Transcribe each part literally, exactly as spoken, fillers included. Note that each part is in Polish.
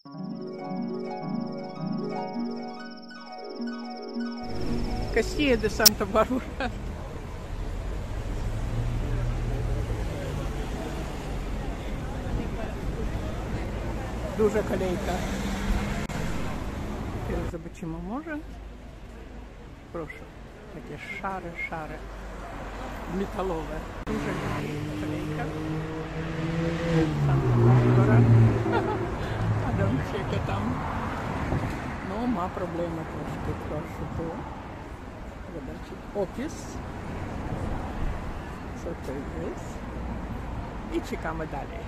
Кастія де Санта-Барбара. Дуже колейка. Zobaczymy może. Proszę. Takie szare, szare. Metalowe. Дуже колейка. Санта-Барбара. Адамчика там. Ну, ма проблема трошки прошу. Опис. Co to jest? I czekamy dalej.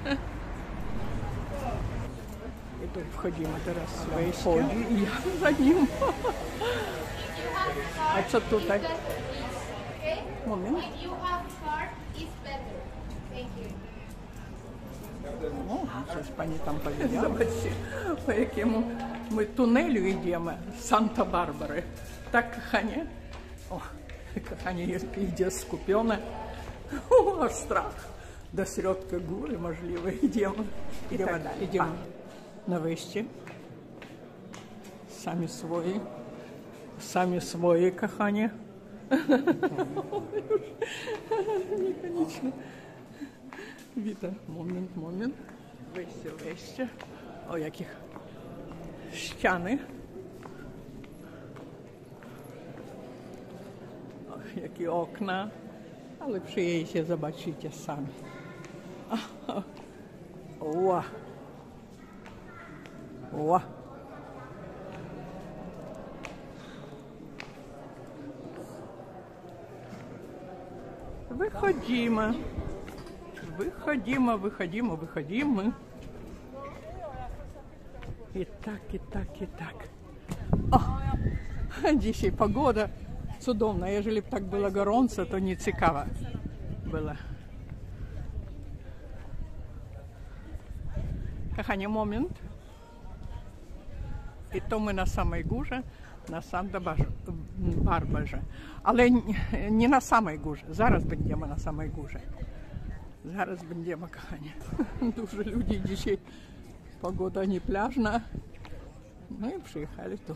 I tu wchodzimy teraz w wejście i ja za nim. A co tutaj? Moment. O, coś pani tam powiedziała. Zobaczcie, po jakiemu my tunelu idziemy z Santa-Barbary. Tak, kochanie? O, kochanie jest, idzie skupione. O, aż strach. До środka góry możliwe idziemy. Idziemy tak, dalej. Idziemy na wejście. Sami swoje. Sami swoje, kochanie. Niekoniecznie. Witam. Moment, moment. Wejście, wejście. O, jakich ściany. O, jakie okna. Ale przyjedziecie, zobaczycie sami. Ła. Ła. Wychodzimy. Wychodzimy, wychodzimy, wychodzimy. I tak, i tak, i tak. O, dzisiaj pogoda cudowna. Jeżeli by tak było gorąco, to nie ciekawe było. Kochanie, moment. I to my na samej górze, na Santa-Barbarze. Ale nie na samej górze. Zaraz będziemy na samej górze. Zaraz będziemy, kochanie. Dużo ludzi dzisiaj. Pogoda nie plażna. No i przyjechali tu.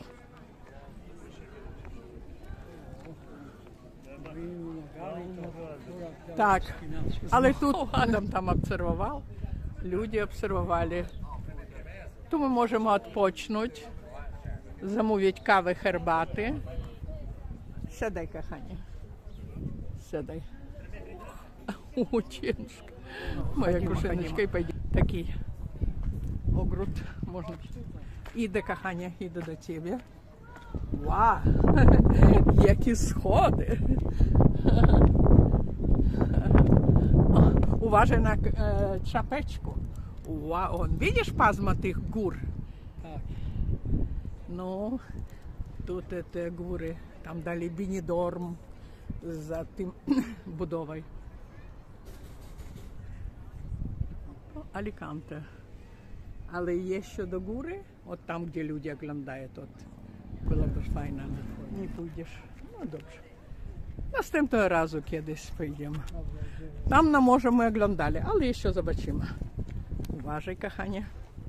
Tak, ale tu Adam tam obserwował. Ludzie obserwowali. Tu my możemy odpocząć, zamówić kawę, herbaty. Siadaj, kochanie. Siadaj. O, ciężko. Moja koszyneczka i pójdzie. Taki ogród można. Idę, kochanie, idę do ciebie. Wow, jakie schody. Uważaj na e, czapeczku. Wow, on, widzisz pasma tych gór? Tak. No, tutaj te góry, tam dalej Benidorm za tym budową. Alicante. Ale jeszcze do góry, od tam, gdzie ludzie oglądają, to byłoby fajne. Nie pójdziesz. No dobrze. Następnego razu kiedyś pójdziemy. Tam na morze my oglądali, ale jeszcze zobaczymy. Uważaj, kochanie.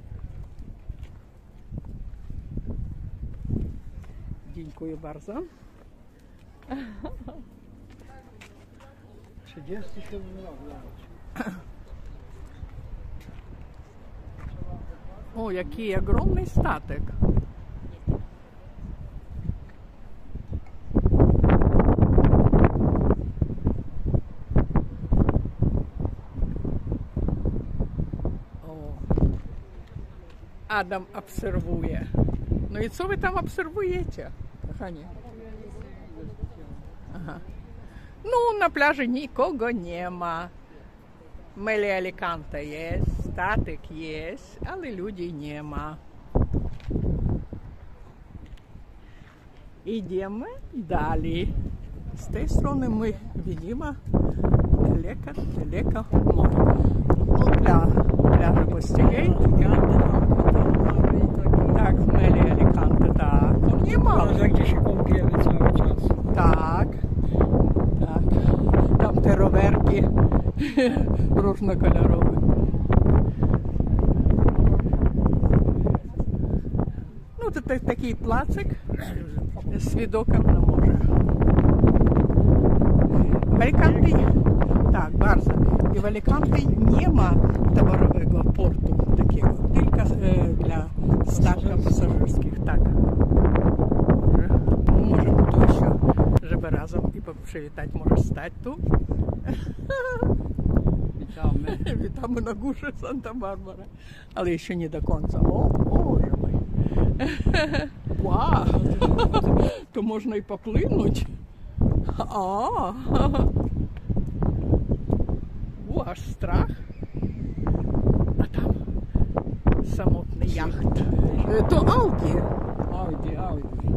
Dziękuję bardzo. trzydzieści siedem lat. O, jaki ogromny statek. Adam obserwuje. No i co wy tam obserwujecie, kochanie? Aha. No, na plaży nikogo nie ma. Meli Alicante jest, statek jest, ale ludzi nie ma. Idziemy dalej. Z tej strony my widzimy daleko, daleko morze. No, pla, plaża Постелей. Tak, w Meli Alicante, tak. No nie ma. Gdzie się kąpiemy cały czas. Tak, tak. Tam te rowerki różnokolorowe. Ну, це такий плацик з видоком на море. W Alicante, tak, bardzo. I w Alicante nie ma towarowego portu takiego, tylko e, dla statków pasażerskich, tak. Może, możemy tu jeszcze, żeby razem i przywitać, może stać tu. Witamy. Witamy na górze Santa Barbara, ale jeszcze nie do końca. O, Boże mój. Wow, to można i popłynąć. O, u, aż strach. A tam samotny jacht. To Audi. Audi, Audi.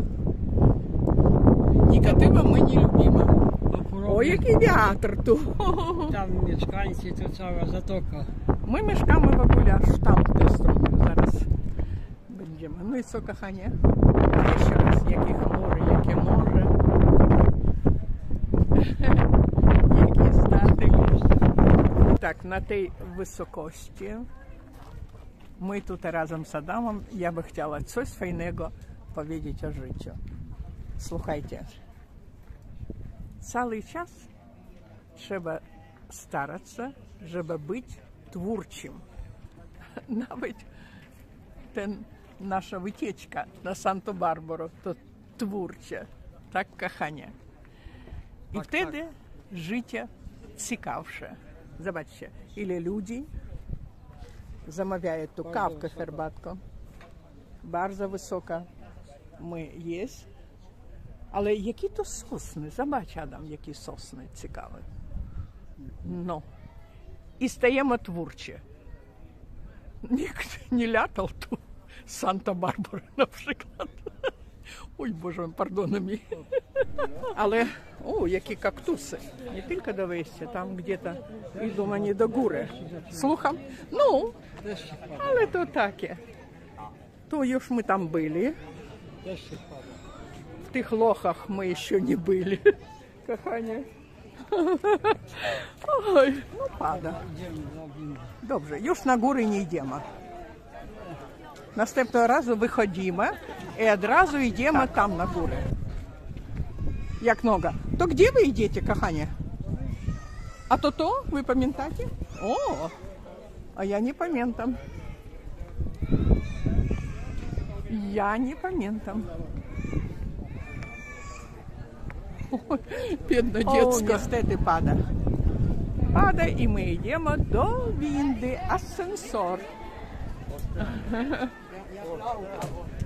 Negatywa my nie lubimy. No, O, jaki wiatr tu. Tam mieszkańcy, to cała zatoka. My mieszkamy w ogóle aż tam, w tej stronie. Zaraz będziemy. No i co, kochanie? Jeszcze raz, jakie chmury, jakie morze. Jaki statek. Tak, na tej wysokości my tutaj razem z Adamem, ja by chciała coś fajnego powiedzieć o życiu. Słuchajcie, cały czas trzeba starać się, żeby być twórczym. Nawet ten, nasza wycieczka na Santa Barbara to twórcze, tak, kochanie. I Tak, wtedy tak. życie ciekawsze. Zobaczcie, ile ludzi zamawiają tu Bardzo kawkę, wysoka. herbatkę. Bardzo wysoka my jest. Ale jakie to sosny? Zobacz, Adam, jakie sosny ciekawe. No. I stajemy twórcze. Nikt nie latał tu z Santa Barbara na przykład. Oj Boże, pardon mi. Ale, o, jakie kaktusy. Nie tylko do wejścia, tam gdzie-to idą oni do góry. Słucham? No, Deszcz pada. ale to takie. To już my tam byli. Deszcz pada. W tych lochach my jeszcze nie byli. Kochanie. Oj, no pada. Idziemy na windę. Dobrze, już na góry nie idziemy. Następnego razu wychodzimy i od razu idziemy tam na górę. Jak noga. To gdzie wy idziecie, kochanie? A to to? Wy pamiętacie? O, a ja nie pamiętam. Ja nie pamiętam. Oj, biedne dziecko. O, niestety pada. Pada i my idziemy do windy, ascensor.